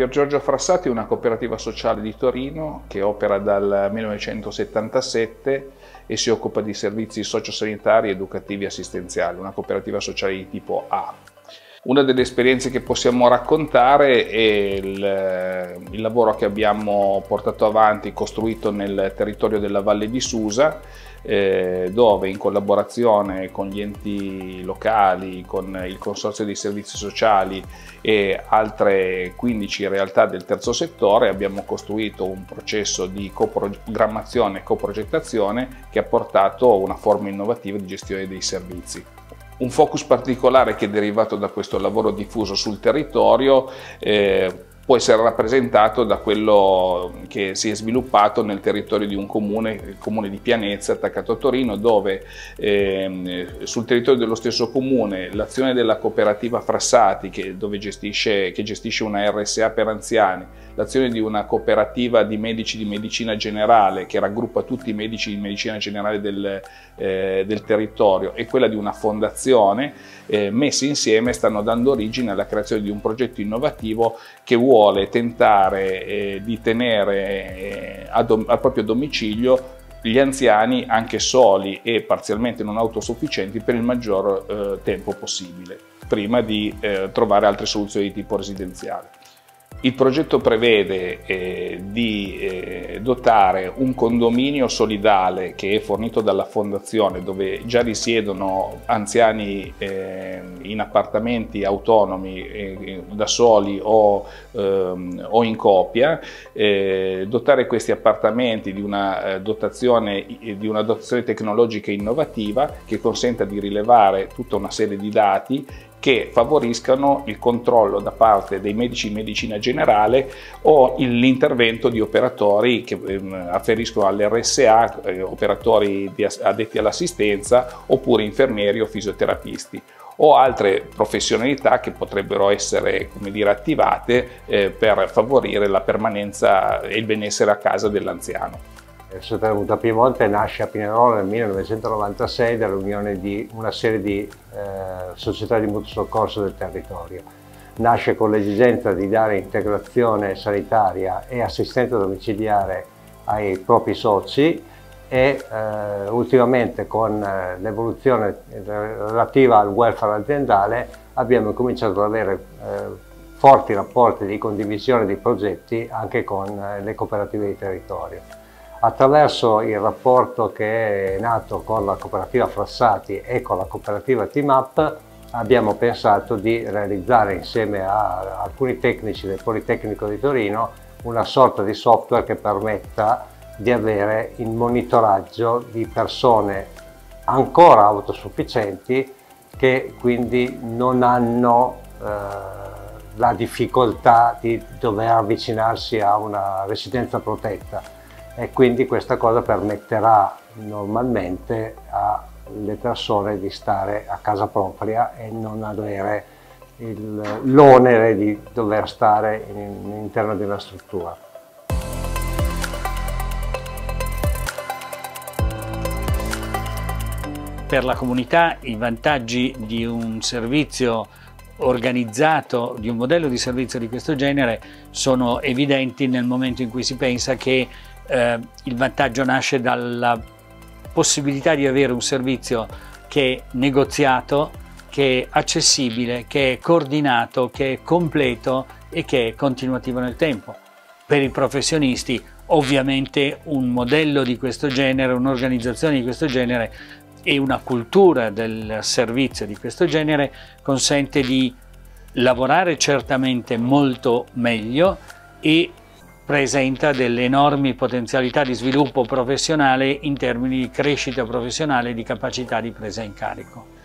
Pier Giorgio Frassati è una cooperativa sociale di Torino che opera dal 1977 e si occupa di servizi sociosanitari, educativi e assistenziali, una cooperativa sociale di tipo A. Una delle esperienze che possiamo raccontare è il lavoro che abbiamo portato avanti, costruito nel territorio della Valle di Susa, dove in collaborazione con gli enti locali, con il Consorzio dei Servizi Sociali e altre 15 realtà del terzo settore abbiamo costruito un processo di coprogrammazione e coprogettazione che ha portato a una forma innovativa di gestione dei servizi. Un focus particolare che è derivato da questo lavoro diffuso sul territorio può essere rappresentato da quello che si è sviluppato nel territorio di un comune, il comune di Pianezza, attaccato a Torino, dove sul territorio dello stesso comune l'azione della cooperativa Frassati, che gestisce una RSA per anziani, l'azione di una cooperativa di medici di medicina generale che raggruppa tutti i medici di medicina generale del territorio, e quella di una fondazione, messi insieme stanno dando origine alla creazione di un progetto innovativo che vuole tentare di tenere al proprio domicilio gli anziani anche soli e parzialmente non autosufficienti per il maggior tempo possibile, prima di trovare altre soluzioni di tipo residenziale. Il progetto prevede di dotare un condominio solidale che è fornito dalla fondazione, dove già risiedono anziani in appartamenti autonomi da soli o in coppia, dotare questi appartamenti di una dotazione tecnologica innovativa che consenta di rilevare tutta una serie di dati che favoriscano il controllo da parte dei medici di medicina generale o l'intervento di operatori che afferiscono all'RSA, operatori addetti all'assistenza, oppure infermieri o fisioterapisti, o altre professionalità che potrebbero essere, come dire, attivate per favorire la permanenza e il benessere a casa dell'anziano. Il Sotermuta Piemonte nasce a Pinerolo nel 1996 dall'unione di una serie di società di mutuo soccorso del territorio. Nasce con l'esigenza di dare integrazione sanitaria e assistenza domiciliare ai propri soci e ultimamente con l'evoluzione relativa al welfare aziendale abbiamo cominciato ad avere forti rapporti di condivisione di progetti anche con le cooperative di territorio. Attraverso il rapporto che è nato con la cooperativa Frassati e con la cooperativa Team Up abbiamo pensato di realizzare insieme a alcuni tecnici del Politecnico di Torino una sorta di software che permetta di avere il monitoraggio di persone ancora autosufficienti che quindi non hanno la difficoltà di dover avvicinarsi a una residenza protetta. E quindi questa cosa permetterà normalmente alle persone di stare a casa propria e non avere l'onere di dover stare all'interno di una struttura. Per la comunità i vantaggi di un servizio organizzato, di un modello di servizio di questo genere, sono evidenti nel momento in cui si pensa che il vantaggio nasce dalla possibilità di avere un servizio che è negoziato, che è accessibile, che è coordinato, che è completo e che è continuativo nel tempo. Per i professionisti ovviamente un modello di questo genere, un'organizzazione di questo genere e una cultura del servizio di questo genere consente di lavorare certamente molto meglio e presenta delle enormi potenzialità di sviluppo professionale in termini di crescita professionale e di capacità di presa in carico.